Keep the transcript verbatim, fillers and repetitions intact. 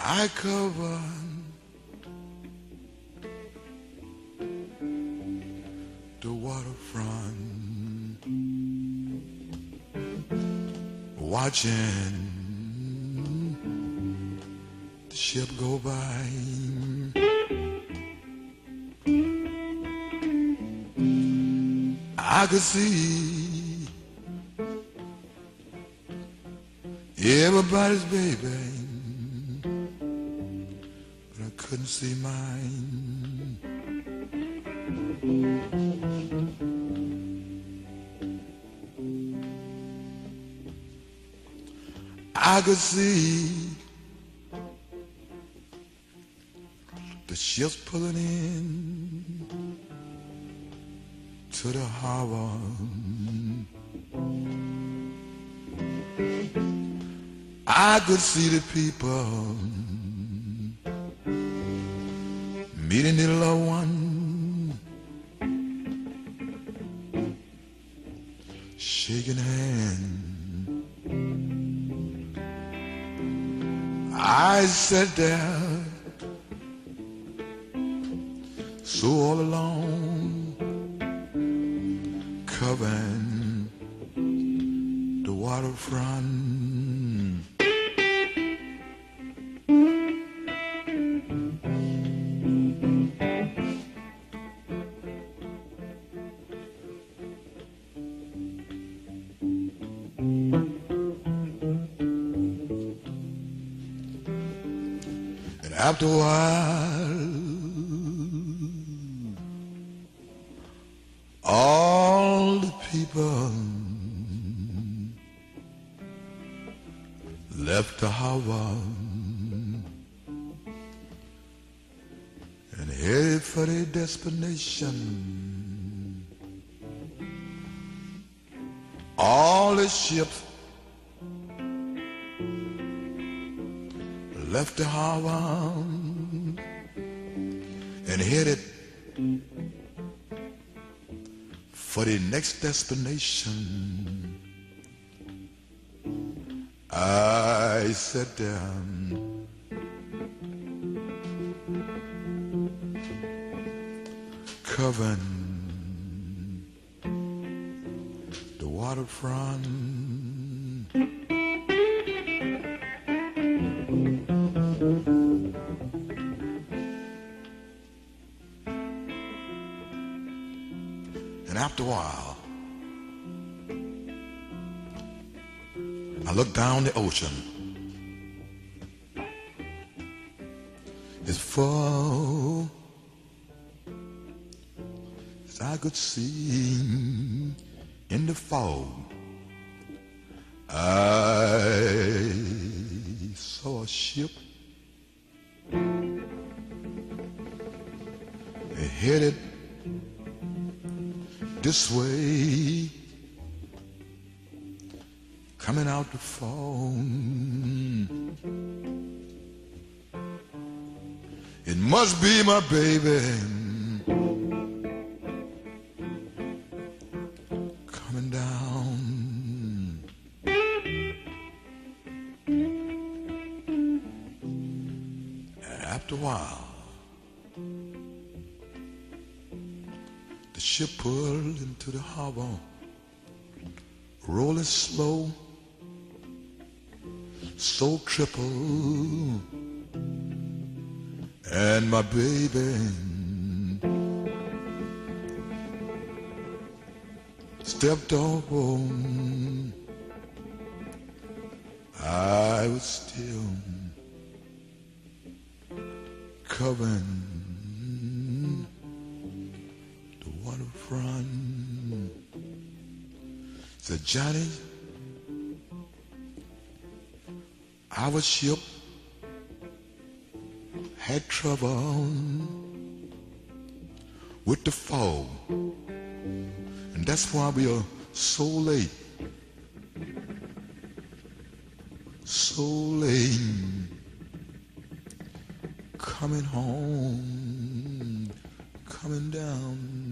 I cover the waterfront, watching the ship go by. I could see everybody's baby, but I couldn't see mine. I could see the ships pulling in to the harbor. I could see the people meeting their loved one, shaking hands. I sat there so all alone, covering the waterfront. And after a while, all the people left the harbor and headed for their destination. All the ships left the harbor and headed for the next destination. I sat down covering the waterfront. And after a while, I looked down the ocean. It's full as I could see in the fog. I saw a ship headed this way, coming out the phone. It must be my baby coming down. After a while, the ship pulled into the harbor, rolling slow, so triple, and my baby stepped on. I was still covering the waterfront. Said, Johnny, our ship had trouble with the fog, and that's why we are so late, so late coming home, coming down.